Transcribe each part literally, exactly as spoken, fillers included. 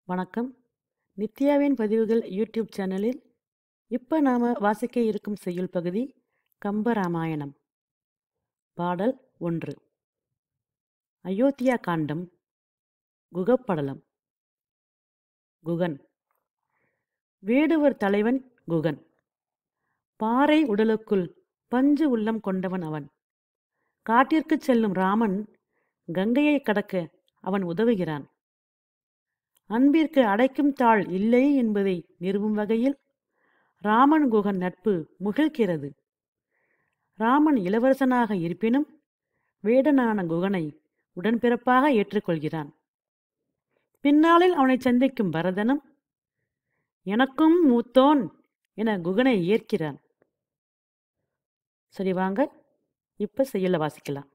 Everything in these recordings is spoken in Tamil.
வணக்கம். நித்யாவின் பதிவுகள் யூடியூப் சேனலில் இப்போ நாம் வாசிக்க இருக்கும் செய்யுள் பகுதி கம்பராமாயணம். பாடல் ஒன்று. அயோத்தியா காண்டம். குகப்படலம். குகன். வேடுவர் தலைவன் குகன். பாறை உடலுக்குள் பஞ்சு உள்ளம் கொண்டவன் அவன். காட்டிற்குச் செல்லும் ராமன் கங்கையை கடக்க அவன் உதவுகிறான். அன்பிற்கு அடைக்கும் தாழ் இல்லை என்பதை நிறுவும் வகையில் ராமன் குகன் நட்பு முகிழ்கிறது. ராமன் இளவரசனாக இருப்பினும் வேடனான குகனை உடன்பிறப்பாக ஏற்றுக்கொள்கிறான். பின்னாளில் அவனை சந்திக்கும் பரதனும் எனக்கும் மூத்தோன் என குகனை ஏற்கிறான். சரி வாங்க இப்ப செய்யல வாசிக்கலாம்.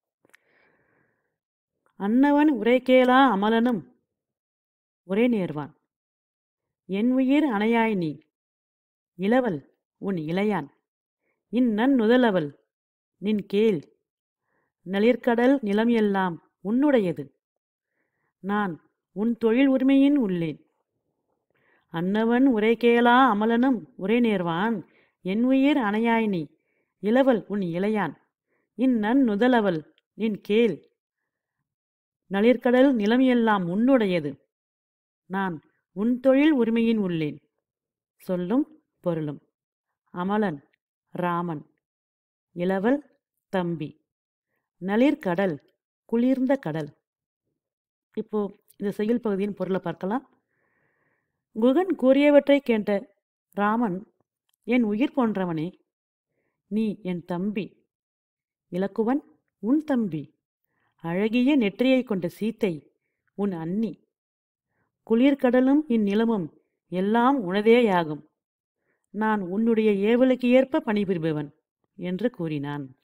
அன்னவன் உரை கேளா அமலனும் ஒரே நேர்வான். என் உயிர் அணையாய் நீ இளவல் உன் இளையான். இந்நன் நுதலவள் நின் கேள். நளிர்கடல் நிலம் எல்லாம் உன்னுடையது. நான் உன் தொழில் உரிமையின் உள்ளேன். அன்னவன் உரை கேளா அமலனும் உரை நேர்வான். என் உயிர் அணையாய் நீ இளவல் உன் இளையான். இந்நன் நுதலவள் நின் கேள். நளிர்கடல் நிலம் எல்லாம் உன்னுடையது. நான் உன் தொழில் உரிமையின் உள்ளேன். சொல்லும் பொருளும். அமலன் ராமன். இளவல் தம்பி. நளிர்கடல் குளிர்ந்த கடல். இப்போ இந்த செய்யுள் பகுதியின் பொருளை பார்க்கலாம். குகன் கூறியவற்றை கேட்ட ராமன், என் உயிர் போன்றவனே, நீ என் தம்பி. இலக்குவன் உன் தம்பி. அழகிய நெற்றியை கொண்ட சீத்தை உன் அண்ணி. குளிர்கடலும் இந்நிலமும் எல்லாம் உனதேயாகும். நான் உன்னுடைய ஏவலுக்கு ஏற்ப பணிபுரிபவன் என்று கூறினான்.